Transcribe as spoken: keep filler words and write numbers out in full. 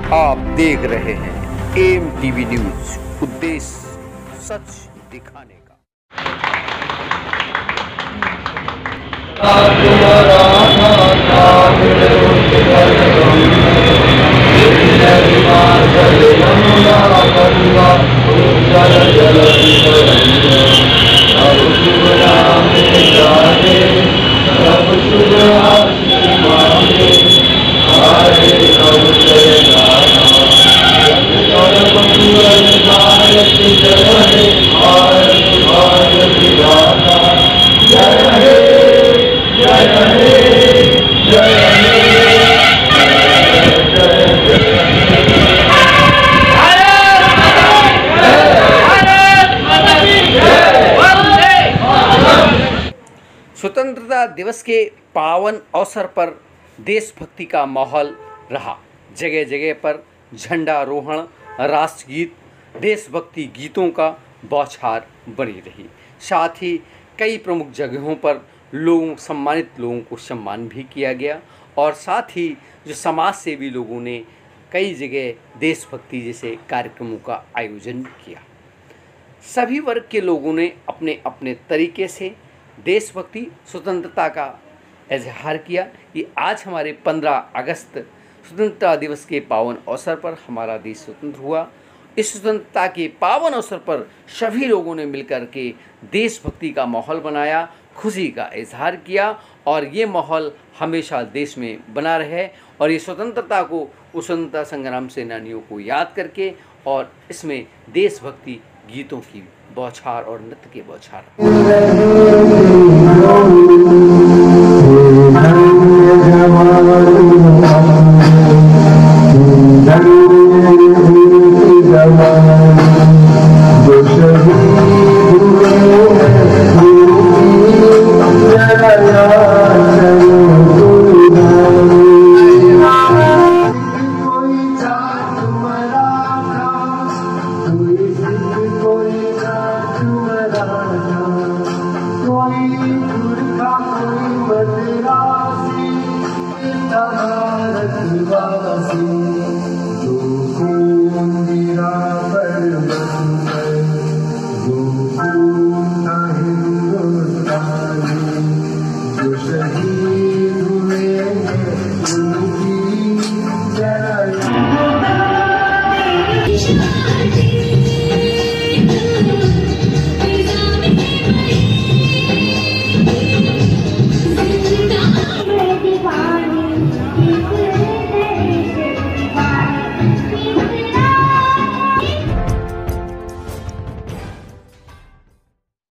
आप देख रहे हैं एम टीवी न्यूज, उद्देश्य सच दिखाने का। स्वतंत्रता दिवस के पावन अवसर पर देशभक्ति का माहौल रहा। जगह जगह पर झंडारोहण, राष्ट्रगीत, देशभक्ति गीतों का बौछार बनी रही। साथ ही कई प्रमुख जगहों पर लोगों सम्मानित लोगों को सम्मान भी किया गया और साथ ही जो समाज सेवी लोगों ने कई जगह देशभक्ति जैसे कार्यक्रमों का आयोजन किया। सभी वर्ग के लोगों ने अपने अपने तरीके से देशभक्ति स्वतंत्रता का इजहार किया कि आज हमारे पंद्रह अगस्त स्वतंत्रता दिवस के पावन अवसर पर हमारा देश स्वतंत्र हुआ। इस स्वतंत्रता के पावन अवसर पर सभी लोगों ने मिलकर के देशभक्ति का माहौल बनाया, खुशी का इजहार किया और ये माहौल हमेशा देश में बना रहे और ये स्वतंत्रता को स्वतंत्रता संग्राम सेनानियों को याद करके और इसमें देशभक्ति गीतों की बौछार और नृत्य के बौछार। भारतवासी